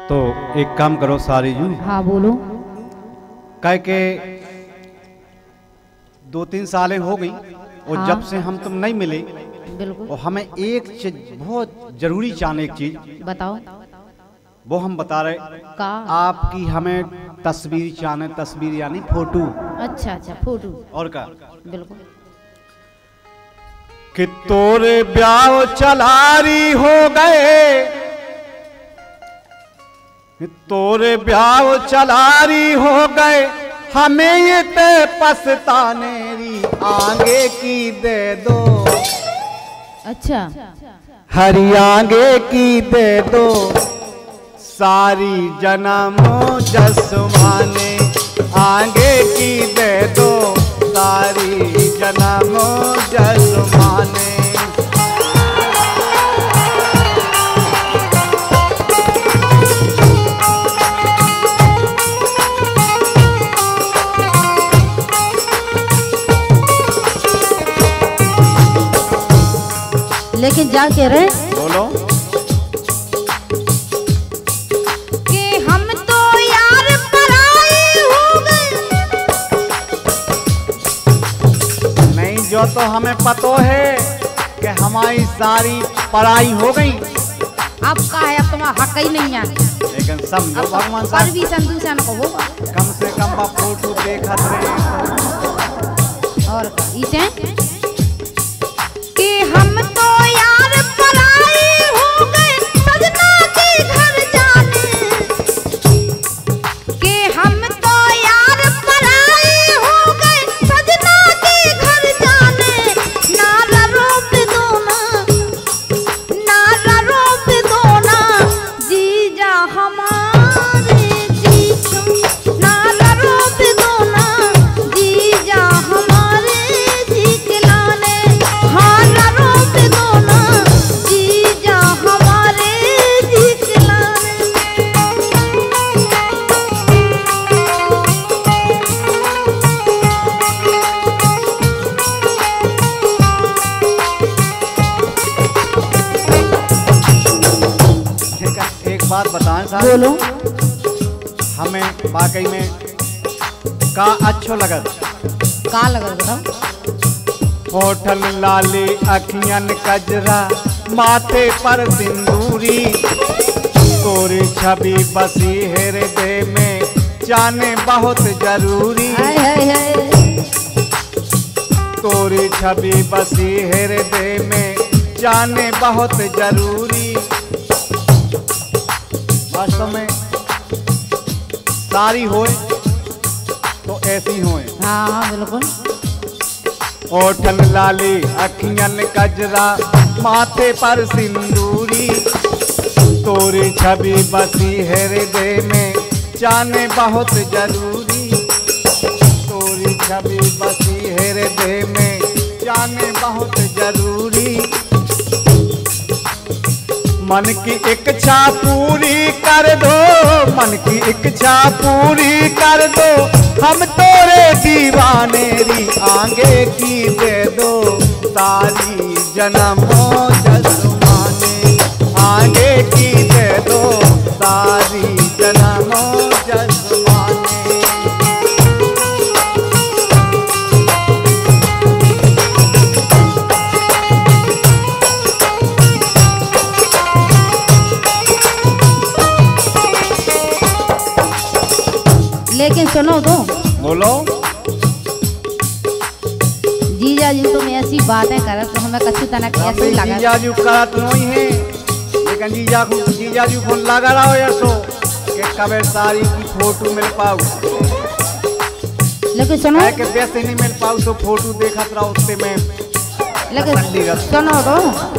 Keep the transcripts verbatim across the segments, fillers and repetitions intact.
तो एक काम करो सारी जू। हाँ बोलो। कह के दो तीन सालें हो गई और हाँ। जब से हम तुम नहीं मिले बिल्कुल। और हमें एक चीज बहुत जरूरी चाहने एक चीज बताओ। वो हम बता रहे का आपकी हमें तस्वीर चाहने, तस्वीर यानी फोटो। अच्छा अच्छा फोटो। और का बिल्कुल। कि तोरे ब्याह चलारी हो गए, कि तोरे ब्याह चलारी हो गए, हमें ये ते पछतानेरी आगे की दे दो। अच्छा। हरी आगे की दे दो, सारी जन्मों जसमाने आगे की दे दो, सारी जन्मों जसमाने। लेकिन जा के रहे बोलो। कि हम तो यार पराए हो गए। नहीं, जो तो हमें पतो है कि हमारी सारी पढ़ाई हो गई। अब का है, अब तुम्हारा हक ही नहीं है। लेकिन समझो अब भगवान पर भी साहब, संदूषण को होगा। कम से कम बा फोटो देखत रहे। और इसे कि हम तो यार पराए हो गए, सजना के घर जाने। कि हम तो यार पराए हो गए, सजना के घर जाने। नारा रोप दो ना, नारा रोप दो ना, जीजा हमारे जी। नारा रोप दो ना, जीजा हमारे जी खिलाने। हाँ ना रोप दो ना, जीजा हमारे जी खिलाने। ठीक है, एक बात बताएं साहब, बोलो। हमें वाकई में का अच्छो लगत। का लगल बताओ। होठल लाली, अखियन कजरा, माथे पर सिंदूरी, तोरी छवि बसी हृदय में, जाने बहुत जरूरी। हाय हाय हाय। तोरी छवि बसी हृदय में, जाने बहुत जरूरी। वास्तव में सारी होए तो ऐसी होए। हाँ हाँ बिल्कुल। होठल लाली, अखियन कजरा, माथे पर सिंदूरी, तोरी छवि बसी हृदय में, जाने बहुत जरूरी। तोरी छवि बसी हृदय में, जाने बहुत जरूरी। मन की इच्छा पूरी कर दो, मन की इच्छा पूरी कर दो, हम तोरे दीवाने री आगे की दे दो, सारी जन्मों जसमाने आगे की दे दो, सारी जन्मों जसमाने। लेकिन सुनो तो। बोलो। जीजा जी तुम ऐसी बातें करत तो हमें कछु तना कैसे लगा। जीजा जी करत नहीं है, लेकिन जीजा को जीजा जी को लगा रहा हो ऐसो कि कबे सारी की फोटो मिल पाऊ। लेकिन सुनो। है कि वैसे नहीं मिल पाऊ तो फोटो देखत रहा उससे में। लेकिन सुनो तो।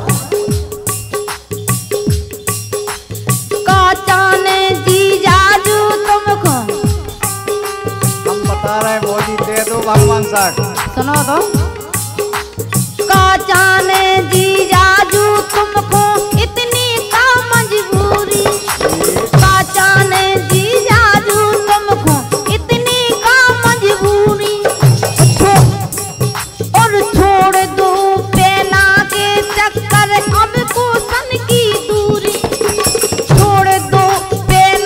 काचाने जीजा जी तुमको। हम बता रहे हैं वो जी दे दो भगवान साहब। सुनो तो। काचाने जीजा जी तुमको, इतनी का मजबूरी। काचाने जीजा जी तुमको, इतनी का मजबूरी। और छोड़ दो पेला के चक्कर, अब को सन की दूरी। छोड़ दो पेला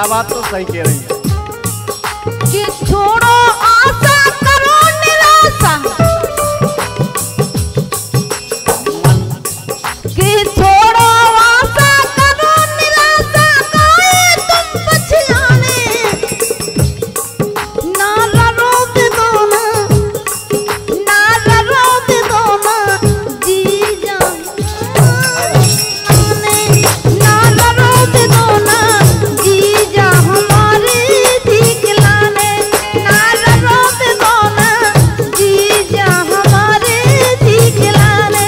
बात तो सही कह रही है कि छोड़ो आशा करो निराशा, कि छोड़ो आशा करो निराशा, काहे तुम पछताने, ना लड़ो बिदोना, ना लड़ो बिदोना, जी जाने, ना लड़ो बिदोना, जी जा हमारे दिखलाने, ना लड़ो बिदोना, जी जा हमारे दिखलाने।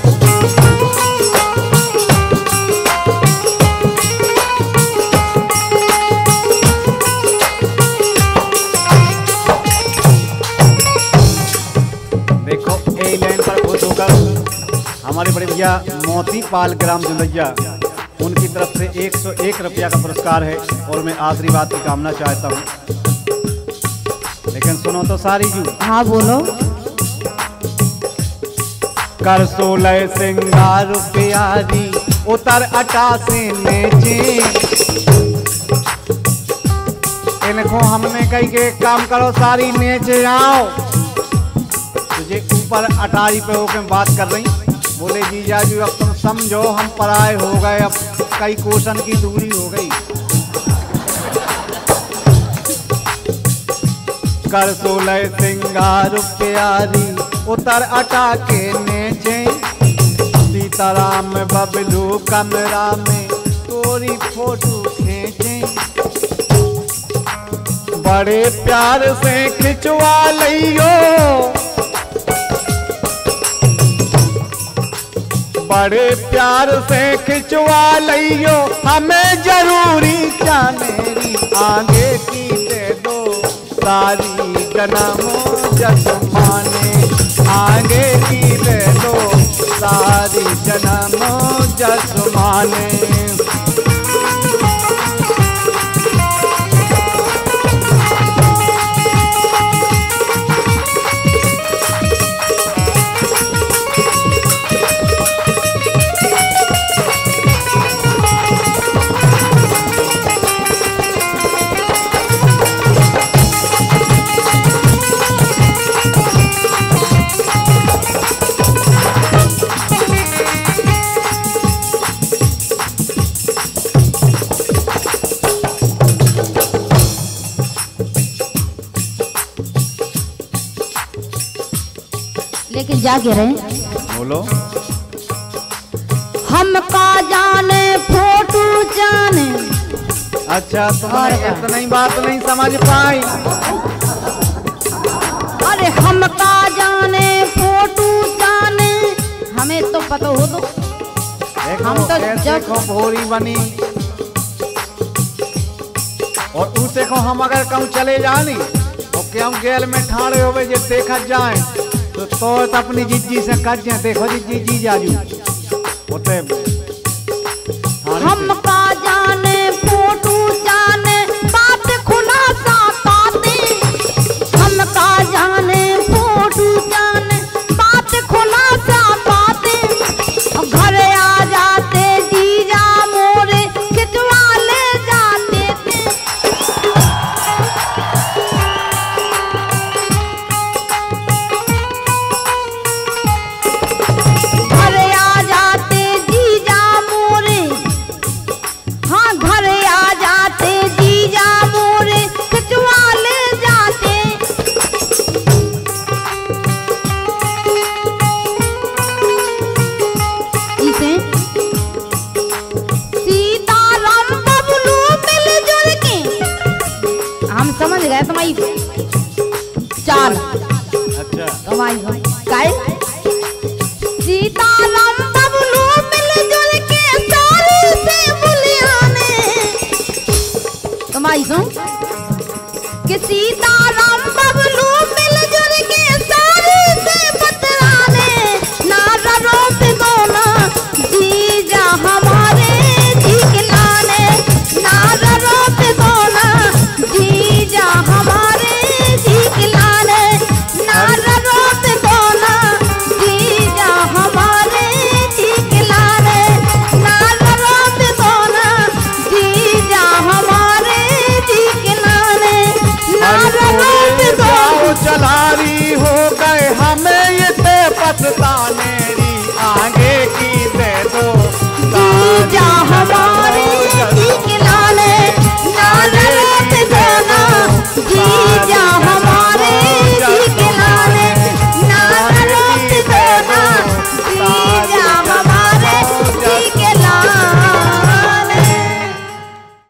देखो ए लाइन पर खुश होकर हमारे बड़े भैया मोती पाल ग्राम जुलैया उनकी तरफ से एक सौ एक रुपया का पुरस्कार है और मैं आशीर्वाद की कामना चाहता हूँ। लेकिन सुनो तो सारी जू हाँ बोलो। कर सोलह सिंगार प्यारी उतर अटा से नीचे, इनको हमने कही के काम करो सारी नीचे आओ, तुझे ऊपर अटारी पे होकर बात कर रही। बोले जीजा जी अब तुम समझो हम पराए हो गए, अब कई कोशन की दूरी हो गई। कर सोलह सिंगार प्यारी उतर अटा के नीचे, सीताराम बबलू कमरा में तोरी फोटो खींचे, बड़े प्यार से खिंचवा लियो, बड़े प्यार से खिंचवा लियो, हमें जरूरी क्या मेरी आगे की दे दो सारी जन्मों जसमाने, आगे की दे दो सारी जन्मों जसमाने। लेकिन जा कह रहे बोलो। हम का जाने फोटो जाने। अच्छा तुम्हारे इतना ही बात नहीं समझ पाई। अरे हम का जाने फोटो जाने, हमें तो पता हो तो हम तो जब को भोरी बनी और उसे को हम अगर कहूँ चले जानी तो क्या हम गेल में ठाड़े हो गए जब देखा जाए तो तो अपनी जीजी से कर जाए। देखो जी जी जी जाजू होते हम का